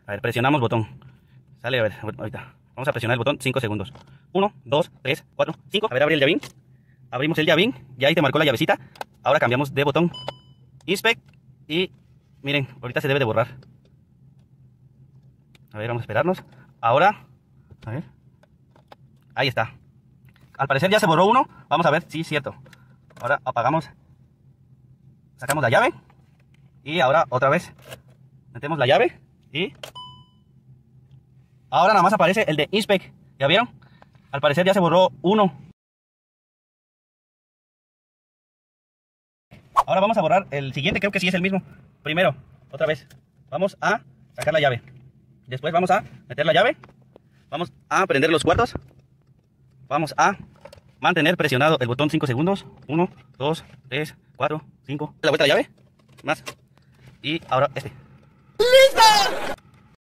A ver, presionamos botón. Sale, a ver, ahorita. Vamos a presionar el botón 5 segundos. 1, 2, 3, 4, 5. A ver, abre el llavín. Abrimos el llavín. Ya ahí te marcó la llavecita. Ahora cambiamos de botón. Inspect. Y miren, ahorita se debe de borrar. A ver, vamos a esperarnos. Ahora, a ver. Ahí está. Al parecer ya se borró uno. Vamos a ver, sí, cierto. Ahora apagamos. Sacamos la llave. Y ahora otra vez metemos la llave. Y ahora nada más aparece el de Inspect. ¿Ya vieron? Al parecer ya se borró uno. Ahora vamos a borrar el siguiente, creo que sí es el mismo. Primero, otra vez, vamos a sacar la llave. Después vamos a meter la llave. Vamos a prender los cuartos. Vamos a mantener presionado el botón 5 segundos. 1, 2, 3, 4, 5. La vuelta a la llave. Más. Y ahora este. ¡Listo!